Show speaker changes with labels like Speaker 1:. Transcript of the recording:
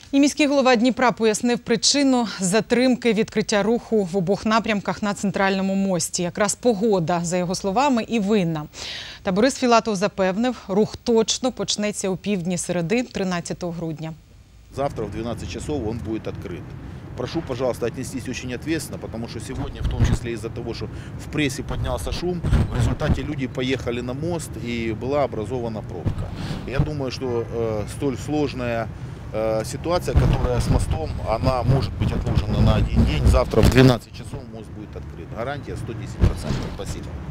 Speaker 1: І міський голова Дніпра пояснив причину затримки відкриття руху в обох напрямках на Центральному мості. Якраз погода, за його словами, і винна. Та Борис Філатов запевнив, рух точно почнеться у півдні середи 13 грудня.
Speaker 2: Завтра в 12 часов он будет открыт. Прошу, пожалуйста, отнестись очень ответственно, потому что сегодня, в том числе из-за того, что в прессе поднялся шум, в результате люди поехали на мост и была образована пробка. Я думаю, что столь сложная ситуация, которая с мостом, она может быть отложена на один день. Завтра в 12 часов мост будет открыт. Гарантия 110%. Спасибо.